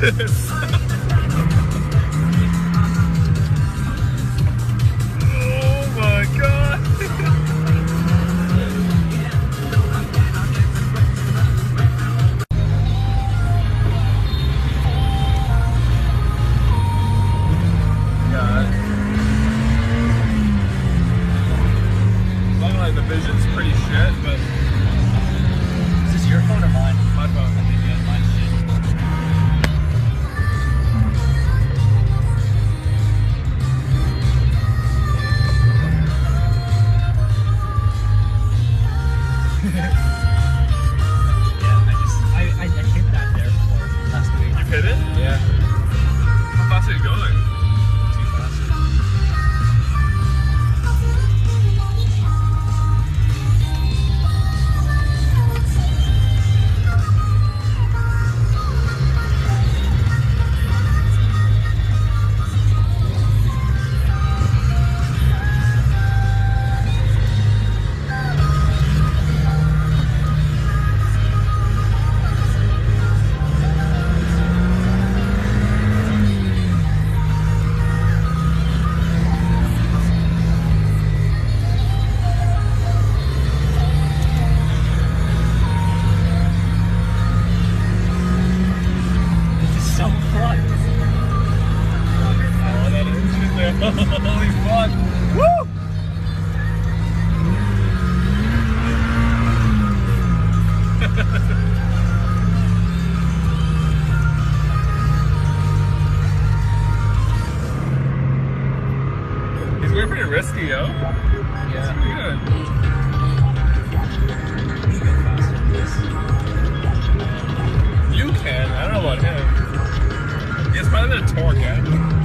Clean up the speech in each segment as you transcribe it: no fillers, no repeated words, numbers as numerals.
this. Oh my god. The vision's pretty shit, but is this your phone or mine? My phone. I think yeah, mine's shit. Yeah, I hit that there before last week. You've hit it? Yeah. How fast are you going? Too fast. Holy fuck! Woo! He's going pretty risky, yo. Yeah. Good. You can. I don't know about him. He has probably a torque, yeah.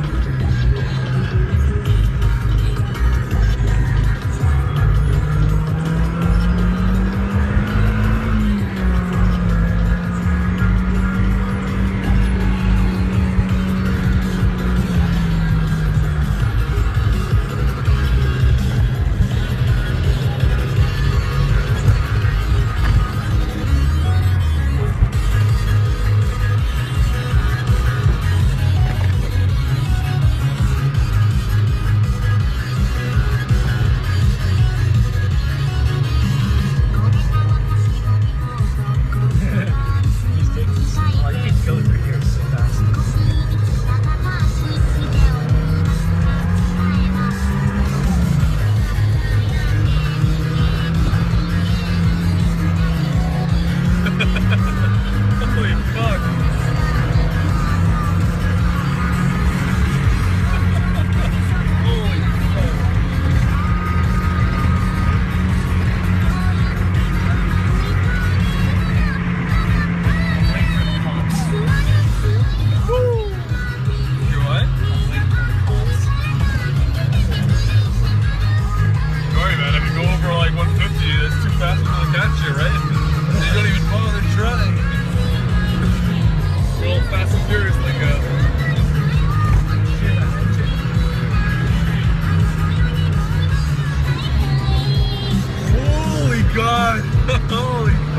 Holy fuck. Holy fuck. You what? Sorry man, if you go over like 150, that's too fast for them to catch you, right? You don't even bother trying. Real Fast and Furious like a... Holy God! Holy